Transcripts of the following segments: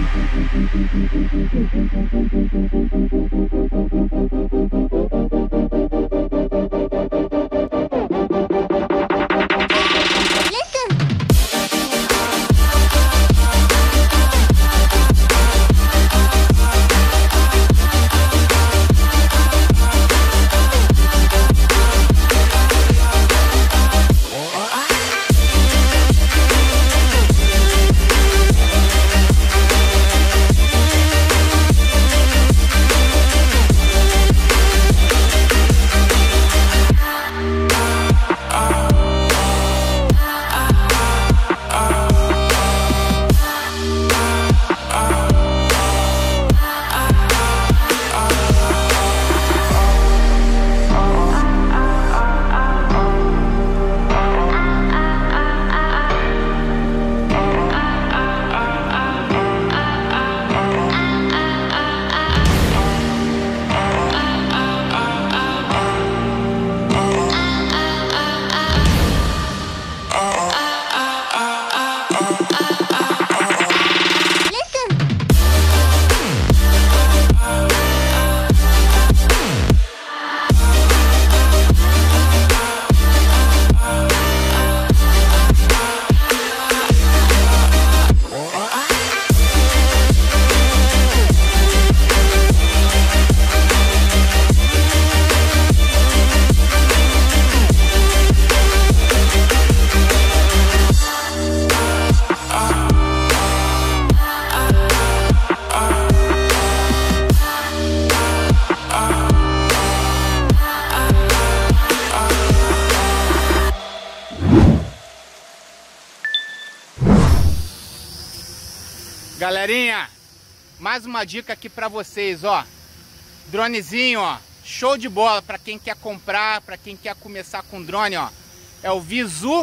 Galerinha, mais uma dica aqui pra vocês, ó. Dronezinho, ó, show de bola pra quem quer comprar, pra quem quer começar com drone, ó. É o Visu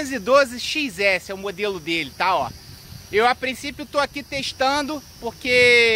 812 XS, é o modelo dele, tá, ó. Eu a princípio tô aqui testando porque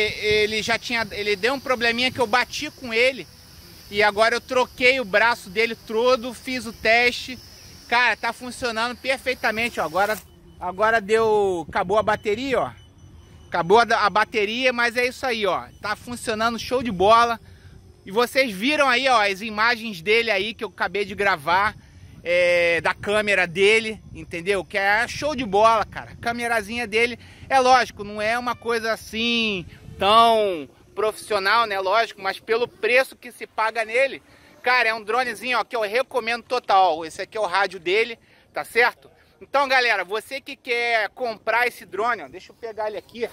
ele deu um probleminha que eu bati com ele e agora eu troquei o braço dele todo, fiz o teste. Cara, tá funcionando perfeitamente, ó. Agora acabou a bateria, ó. Acabou a bateria, mas é isso aí, ó. Tá funcionando show de bola. E vocês viram aí, ó, as imagens dele aí que eu acabei de gravar, da câmera dele, entendeu? Que é show de bola, cara. A câmerazinha dele, é lógico, não é uma coisa assim tão profissional, né? Lógico, mas pelo preço que se paga nele, cara, é um dronezinho, ó, que eu recomendo total. Esse aqui é o rádio dele, tá certo? Então, galera, você que quer comprar esse drone, ó, deixa eu pegar ele aqui.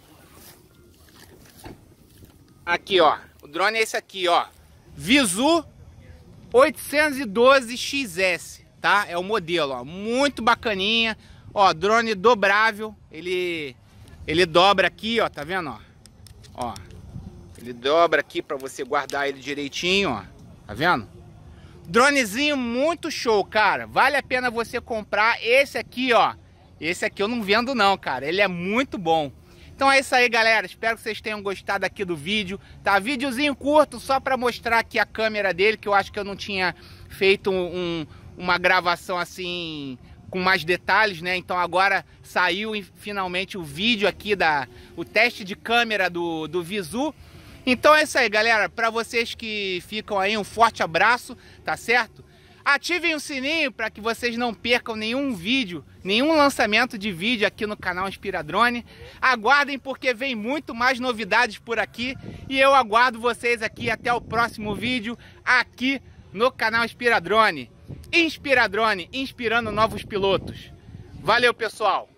Aqui, ó. O drone é esse aqui, ó. Visu 812 XS, tá? É o modelo, ó. Muito bacaninha. Ó, drone dobrável. Ele dobra aqui, ó. Tá vendo, ó? Ó. Ele dobra aqui pra você guardar ele direitinho, ó. Tá vendo? Dronezinho muito show, cara. Vale a pena você comprar esse aqui, ó. Esse aqui eu não vendo não, cara. Ele é muito bom. Então é isso aí, galera. Espero que vocês tenham gostado aqui do vídeo. Tá? Videozinho curto só pra mostrar aqui a câmera dele, que eu acho que eu não tinha feito uma gravação assim com mais detalhes, né? Então agora saiu finalmente o vídeo aqui, o teste de câmera do Visu. Então é isso aí, galera. Para vocês que ficam aí, um forte abraço, tá certo? Ativem o sininho para que vocês não percam nenhum vídeo, nenhum lançamento de vídeo aqui no canal Inspiradrone. Aguardem porque vem muito mais novidades por aqui e eu aguardo vocês aqui até o próximo vídeo aqui no canal Inspiradrone. Inspiradrone, inspirando novos pilotos. Valeu, pessoal!